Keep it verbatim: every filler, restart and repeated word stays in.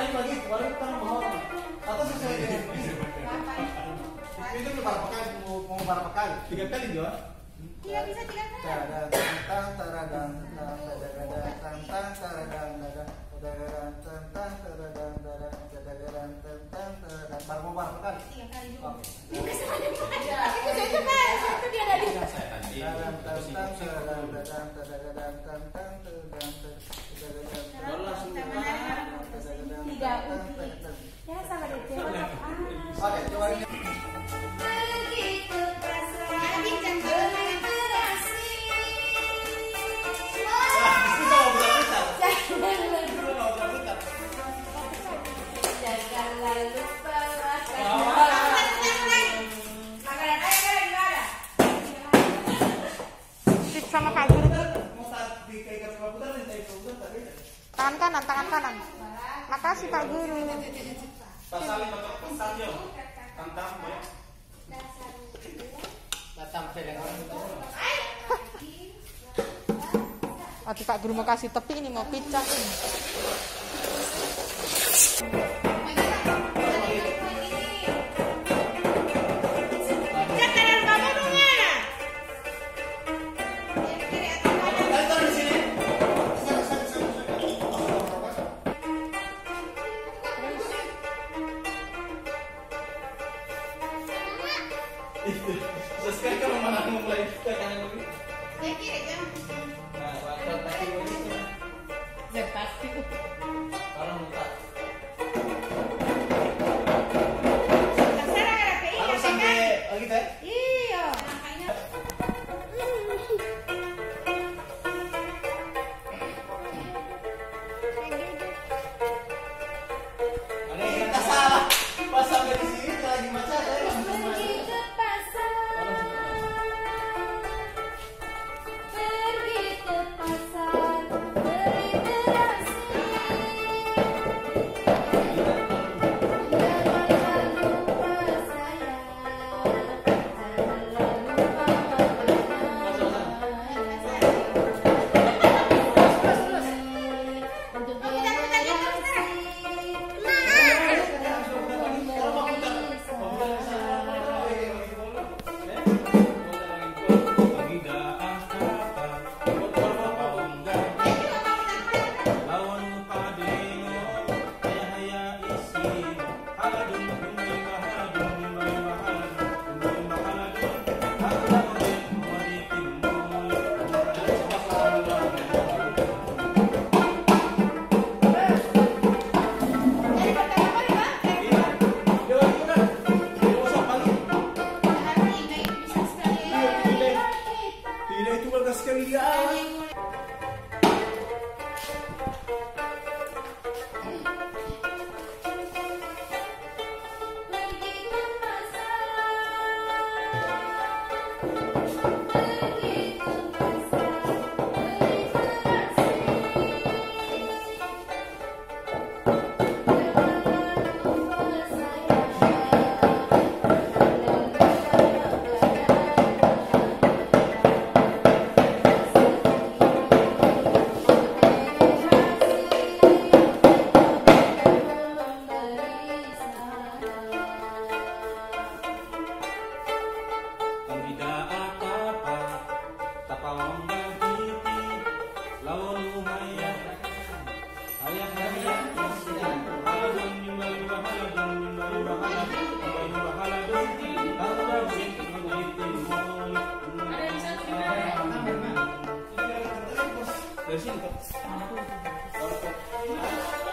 naik lagi, kemarin kita mau atau sesuai dengan itu berapa kali mau mau berapa kali? Tiga kali juga? Iya bisa tiga kali. Taradang tantang taradang taradang tantang taradang taradang taradang tantang taradang taradang taradang tantang taradang baru mau berapa kali? Tiga kali juga. Oke. Itu saya coba, itu dia tadi. Taradang tantang taradang taradang taradang tantang taradang baru langsung Tiga uji. Ya sama deh. Oke, coba ini. Begitu perasaan bincang dengan berasi. Janganlah lupa makan. Makanan ayam gimana? Sip sama Kak Guru. Mau saat dikaikan sama putar dan saya putar tadi. Tangan kanan, tangan kanan. Makasih Kak Guru. Pasalin atau pasalnya. Tantang ya. Datang saya Aduh Kak Guru mau kasih tepi ini mau pecah ini. Sesekali kan memang mulai ke kanan lagi. Ya kiri kan. Nah, waktu tadi itu. Ya pasti. Kalau muka. Sekarang ada P I Harus ya sampai kan? oh gitu ya? Iya. Ada kita salah. Pas sampai di sini lagi macet ya. Pergi ke pasar. Pergi ke pasar. Beli terasi. Janganlah lupa saya. Janganlah lupa makanan. Untuk dia merasi. Sekali dia. Dari sini, Pak.